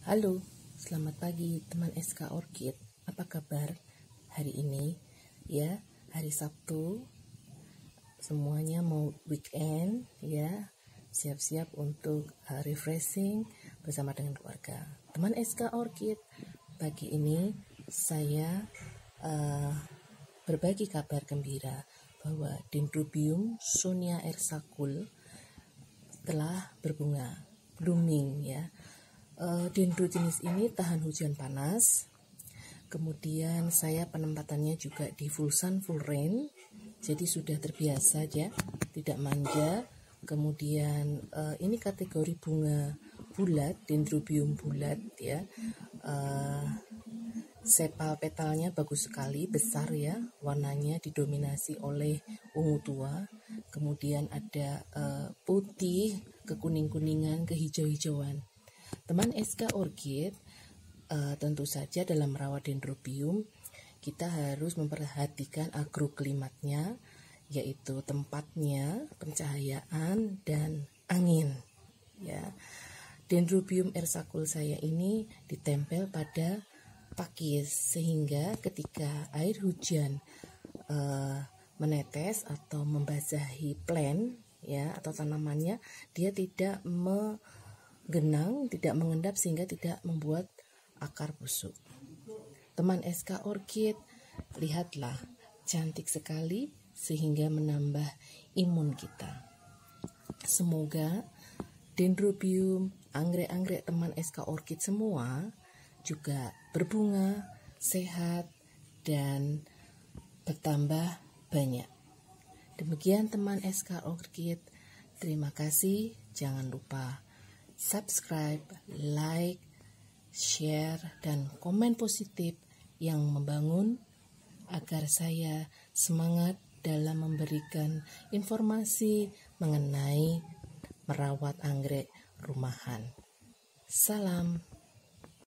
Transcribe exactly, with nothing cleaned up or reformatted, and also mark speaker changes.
Speaker 1: Halo, selamat pagi teman S K Orchid. Apa kabar hari ini? Ya, hari Sabtu. Semuanya mau weekend, ya. Siap-siap untuk uh, refreshing bersama dengan keluarga. Teman S K Orchid, pagi ini saya uh, berbagi kabar gembira bahwa Dendrobium Sonia ersakul telah berbunga, blooming ya. Uh, dendro jenis ini tahan hujan panas. Kemudian saya penempatannya juga di full sun, full rain. Jadi sudah terbiasa ya, tidak manja. Kemudian uh, ini kategori bunga bulat, dendrobium bulat ya. Uh, sepal petalnya bagus sekali, besar ya. Warnanya didominasi oleh ungu tua. Kemudian ada uh, putih, kekuning-kuningan, kehijau-hijauan. Teman S K Orchid, uh, tentu saja dalam merawat dendrobium kita harus memperhatikan agroklimatnya, yaitu tempatnya, pencahayaan, dan angin. Ya, Dendrobium ersakul saya ini ditempel pada pakis sehingga ketika air hujan uh, menetes atau membasahi plant ya atau tanamannya, dia tidak me genang, tidak mengendap sehingga tidak membuat akar busuk. Teman S K Orchid, lihatlah, cantik sekali sehingga menambah imun kita. Semoga dendrobium, anggrek-anggrek teman S K Orchid semua juga berbunga, sehat, dan bertambah banyak. Demikian teman S K Orchid, terima kasih, jangan lupa subscribe, like, share, dan komen positif yang membangun agar saya semangat dalam memberikan informasi mengenai merawat anggrek rumahan. Salam.